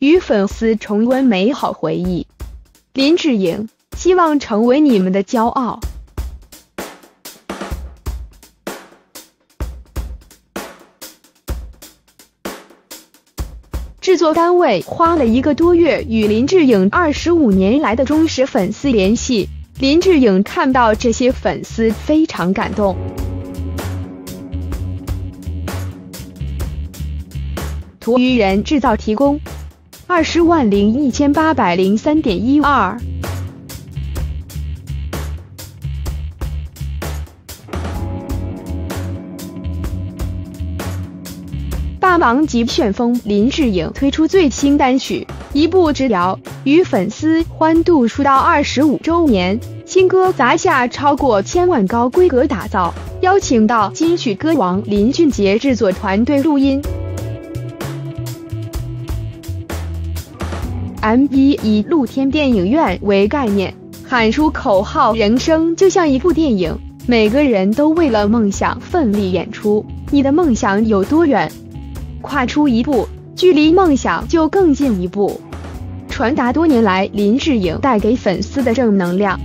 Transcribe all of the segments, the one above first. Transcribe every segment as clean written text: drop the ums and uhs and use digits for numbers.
与粉丝重温美好回忆。林志颖，希望成为你们的骄傲。制作单位花了1个多月与林志颖25年来的忠实粉丝联系，林志颖看到这些粉丝非常感动。图于人制造提供，201803.12。大忙及旋风，林志颖推出最新单曲《一步之遥》，与粉丝欢度出道25周年，新歌砸下超过1000万高规格打造，邀请到金曲歌王林俊杰制作团队录音。MV 以露天电影院为概念，喊出口号：人生就像一部电影，每个人都为了梦想奋力演出。你的梦想有多远？跨出一步，距离梦想就更近一步。传达多年来林志颖带给粉丝的正能量。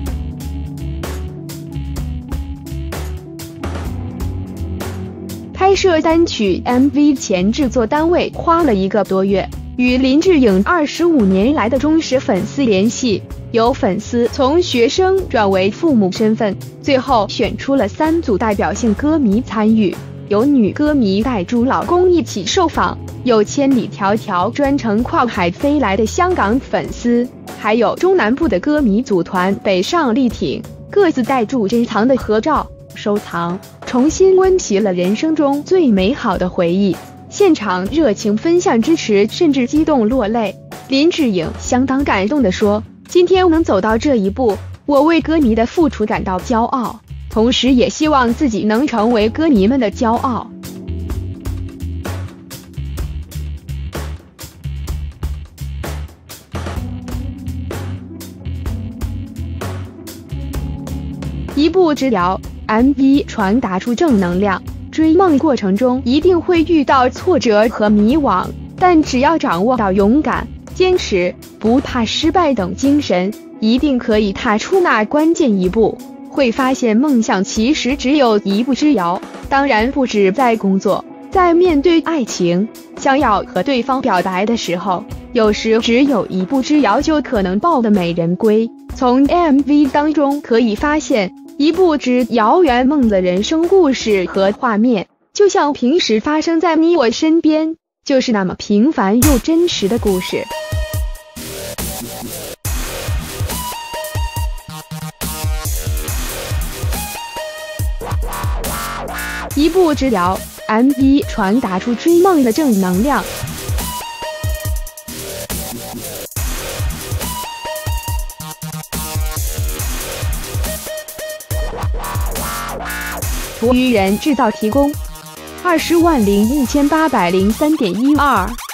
拍摄单曲 MV 前，制作单位花了1个多月，与林志颖25年来的忠实粉丝联系，有粉丝从学生转为父母身份，最后选出了3组代表性歌迷参与。有女歌迷带住老公一起受访，有千里迢迢专程跨海飞来的香港粉丝，还有中南部的歌迷组团北上力挺，各自带住珍藏的合照收藏，重新温习了人生中最美好的回忆。现场热情分享支持，甚至激动落泪。林志颖相当感动地说：“今天能走到这一步，我为歌迷的付出感到骄傲。”同时也希望自己能成为歌迷们的骄傲。一步之遥 MV 传达出正能量，追梦过程中一定会遇到挫折和迷惘，但只要掌握到勇敢、坚持、不怕失败等精神，一定可以踏出那关键一步。会发现梦想其实只有一步之遥，当然不止在工作，在面对爱情，想要和对方表白的时候，有时只有一步之遥就可能抱得美人归。从 MV 当中可以发现，一步之遥圆梦的人生故事和画面，就像平时发生在你我身边，就是那么平凡又真实的故事。一步之遥 MV 传达出追梦的正能量。图于人制造提供，201803.12。